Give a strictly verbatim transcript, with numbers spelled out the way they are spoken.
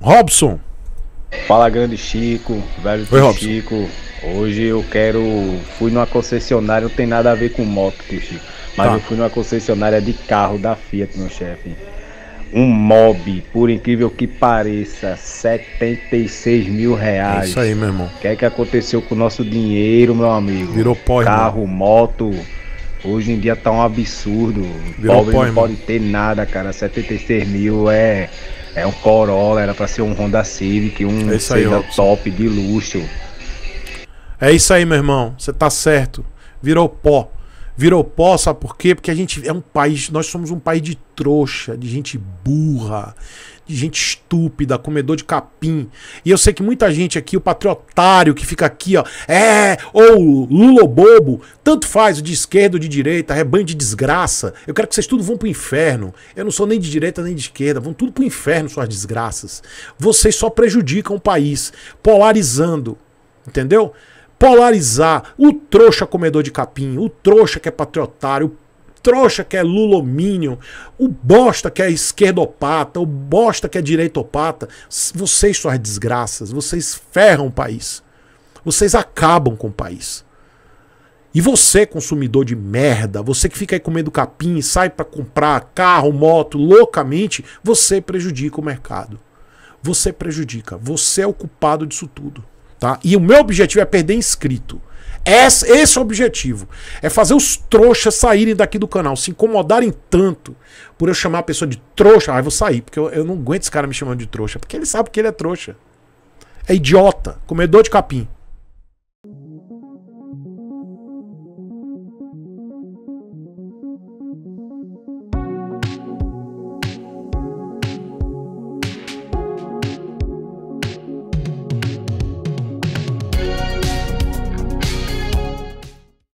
Robson. Fala, grande Chico, velho Oi, Robson. Chico. Hoje eu quero. Fui numa concessionária, não tem nada a ver com moto, tio Chico. Mas Tá. eu fui numa concessionária de carro da Fiat, meu chefe. Um Mobi, por incrível que pareça, setenta e seis mil É reais. isso aí, meu irmão. O que é que aconteceu com o nosso dinheiro, meu amigo? Virou pó, irmão. Carro, moto. Hoje em dia tá um absurdo. Virou Pobre pó, não irmão. pode ter nada, cara. setenta e seis mil é, é um Corolla, era pra ser um Honda Civic, um É isso aí, Seda Robson. top de luxo. É isso aí, meu irmão. Você tá certo. Virou pó. Virou pó, sabe por quê? Porque a gente é um país, nós somos um país de trouxa, de gente burra, de gente estúpida, comedor de capim. E eu sei que muita gente aqui, o patriotário que fica aqui, ó, é, ou Lula bobo, tanto faz, o de esquerda ou de direita, rebanho de desgraça. Eu quero que vocês tudo vão pro inferno. Eu não sou nem de direita nem de esquerda, vão tudo pro inferno, suas desgraças. Vocês só prejudicam o país, polarizando, entendeu? Polarizar o trouxa comedor de capim, o trouxa que é patriotário, o trouxa que é lulomínio, o bosta que é esquerdopata, o bosta que é direitopata. Vocês, suas desgraças, vocês ferram o país. Vocês acabam com o país. E você, consumidor de merda, você que fica aí comendo capim, sai pra comprar carro, moto, loucamente, você prejudica o mercado. Você prejudica. Você é o culpado disso tudo. Tá? E o meu objetivo é perder inscrito. Esse, esse é o objetivo. É fazer os trouxas saírem daqui do canal, se incomodarem tanto por eu chamar a pessoa de trouxa. Ah, eu vou sair, porque eu, eu não aguento esse cara me chamando de trouxa. Porque ele sabe que ele é trouxa. É idiota, comedor de capim.